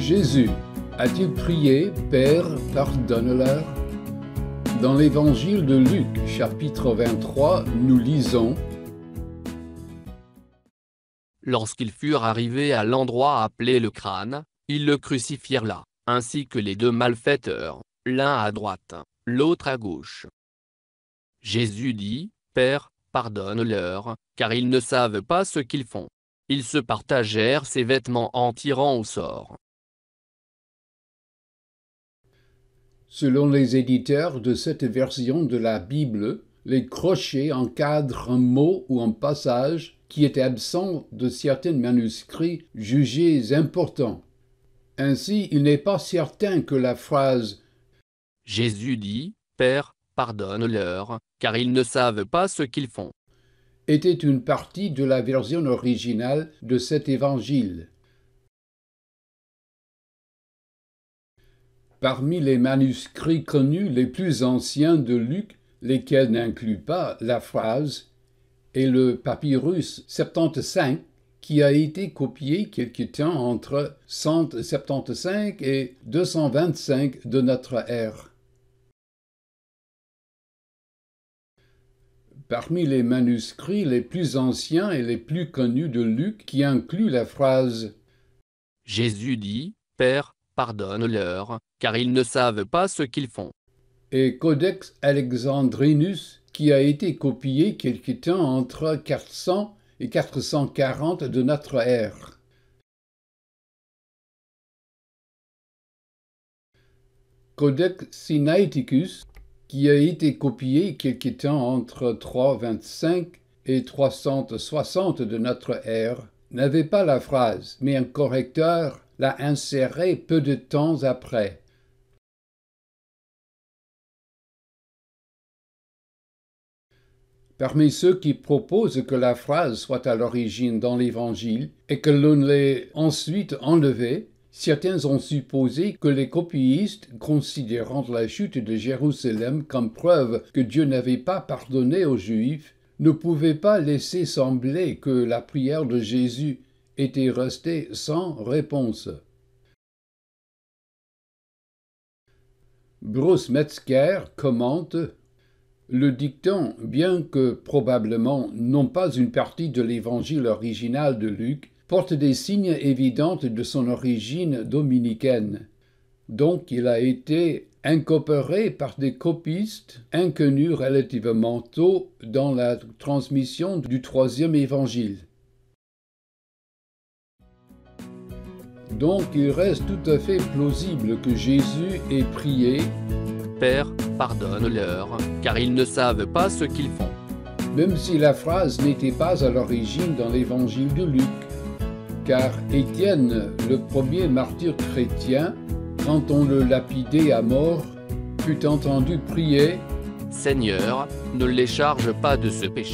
Jésus a-t-il prié « Père, pardonne-leur » ? Dans l'évangile de Luc, chapitre 23, nous lisons « Lorsqu'ils furent arrivés à l'endroit appelé le crâne, ils le crucifièrent là, ainsi que les deux malfaiteurs, l'un à droite, l'autre à gauche. Jésus dit, « Père, pardonne-leur, car ils ne savent pas ce qu'ils font. » Ils se partagèrent ses vêtements en tirant au sort. Selon les éditeurs de cette version de la Bible, les crochets encadrent un mot ou un passage qui était absent de certains manuscrits jugés importants. Ainsi, il n'est pas certain que la phrase « Jésus dit, « Père, pardonne-leur, car ils ne savent pas ce qu'ils font. » était une partie de la version originale de cet évangile. Parmi les manuscrits connus les plus anciens de Luc, lesquels n'incluent pas la phrase, est le papyrus 75, qui a été copié quelque temps entre 175 et 225 de notre ère. Parmi les manuscrits les plus anciens et les plus connus de Luc qui incluent la phrase « Jésus dit, « Père, pardonne-leur, car ils ne savent pas ce qu'ils font. » et Codex Alexandrinus qui a été copié quelque temps entre 400 et 440 de notre ère. Codex Sinaiticus qui a été copié quelque temps entre 325 et 360 de notre ère, n'avait pas la phrase, mais un correcteur l'a insérée peu de temps après. Parmi ceux qui proposent que la phrase soit à l'origine dans l'Évangile et que l'on l'ait ensuite enlevée, certains ont supposé que les copyistes, considérant la chute de Jérusalem comme preuve que Dieu n'avait pas pardonné aux Juifs, ne pouvaient pas laisser sembler que la prière de Jésus était restée sans réponse. Bruce Metzger commente « Le dicton, bien que probablement non pas une partie de l'évangile original de Luc, porte des signes évidents de son origine dominicaine. Donc il a été incorporé par des copistes inconnus relativement tôt dans la transmission du troisième évangile. Donc il reste tout à fait plausible que Jésus ait prié « Père, pardonne-leur, car ils ne savent pas ce qu'ils font. » même si la phrase n'était pas à l'origine dans l'évangile de Luc. Car Étienne, le premier martyr chrétien, quand on le lapidait à mort, fut entendu prier « Seigneur, ne les charge pas de ce péché. »